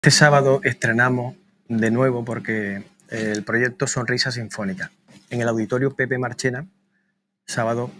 Este sábado estrenamos de nuevo porque el proyecto Sonrisa Sinfónica en el Auditorio Pepe Marchena, sábado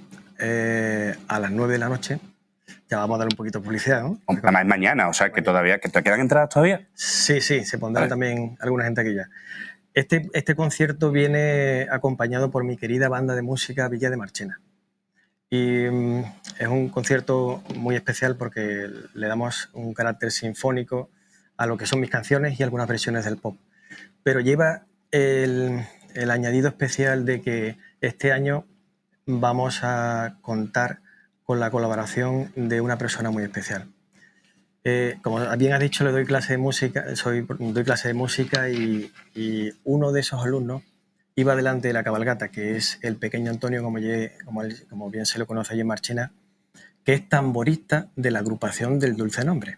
a las 9 de la noche. Ya vamos a dar un poquito de publicidad, ¿no? Además es mañana, o sea que todavía, ¿que te quedan entradas todavía? Sí, se pondrán también alguna gente aquí ya. Este concierto viene acompañado por mi querida banda de música Villa de Marchena. Y es un concierto muy especial porque le damos un carácter sinfónico a lo que son mis canciones y algunas versiones del pop. Pero lleva el añadido especial de que este año vamos a contar con la colaboración de una persona muy especial. Como bien has dicho, le doy clase de música, doy clase de música y uno de esos alumnos iba delante de la cabalgata, que es el pequeño Antonio, como bien se lo conoce allí en Marchena, que es tamborista de la agrupación del Dulce Nombre.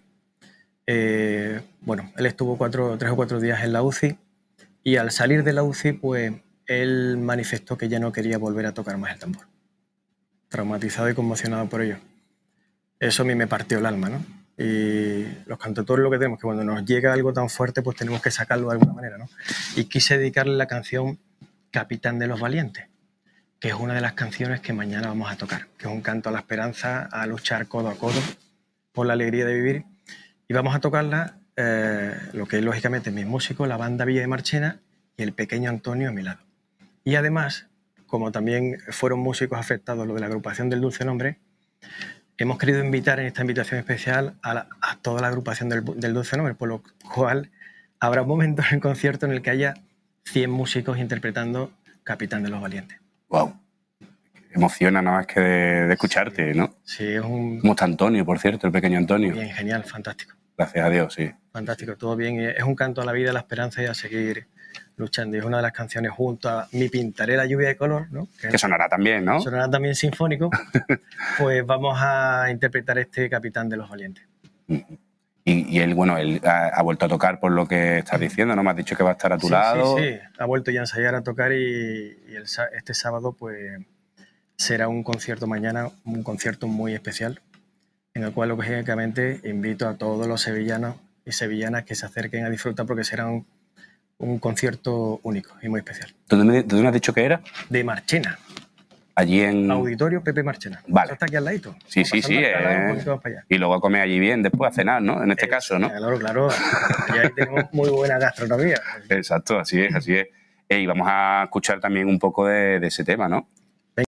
Bueno, él estuvo 3 o 4 días en la UCI y al salir de la UCI, pues él manifestó que ya no quería volver a tocar más el tambor. Traumatizado y conmocionado por ello. Eso a mí me partió el alma, ¿no? Y los cantautores lo que tenemos, que cuando nos llega algo tan fuerte, pues tenemos que sacarlo de alguna manera, ¿no? Y quise dedicarle la canción Capitán de los Valientes, que es una de las canciones que mañana vamos a tocar, que es un canto a la esperanza, a luchar codo a codo por la alegría de vivir. Y vamos a tocarla, lo que es lógicamente mis músicos, la banda Villa de Marchena y el pequeño Antonio a mi lado. Y además, como también fueron músicos afectados lo de la agrupación del Dulce Nombre, hemos querido invitar en esta invitación especial a toda la agrupación del Dulce Nombre, por lo cual habrá un momento en el concierto en el que haya 100 músicos interpretando Capitán de los Valientes. ¡Wow! Emociona nada más que de escucharte, ¿no? Sí, es un... ¿Cómo está Antonio, por cierto, el pequeño Antonio? Bien, genial, fantástico. Gracias a Dios, sí. Fantástico, todo bien. Es un canto a la vida, a la esperanza y a seguir luchando. Y es una de las canciones junto a Mi pintaré la lluvia de color, ¿no? Que sonará también, ¿no? Sonará también sinfónico. Pues vamos a interpretar este Capitán de los Valientes. Y él, bueno, él ha vuelto a tocar por lo que estás diciendo, ¿no? Me has dicho que va a estar a tu lado. Sí, ha vuelto ya a ensayar, a tocar y este sábado pues será un concierto mañana, un concierto muy especial, en el cual lógicamente invito a todos los sevillanos y sevillanas que se acerquen a disfrutar porque será un concierto único y muy especial. ¿Dónde me has dicho que era? De Marchena. Allí en... Auditorio Pepe Marchena. Vale. Eso está aquí al ladito. Sí. Y luego a comer allí bien, después a cenar, ¿no? En este caso, ¿no? Claro. Y ahí tenemos muy buena gastronomía. Exacto, así es. Y vamos a escuchar también un poco de ese tema, ¿no?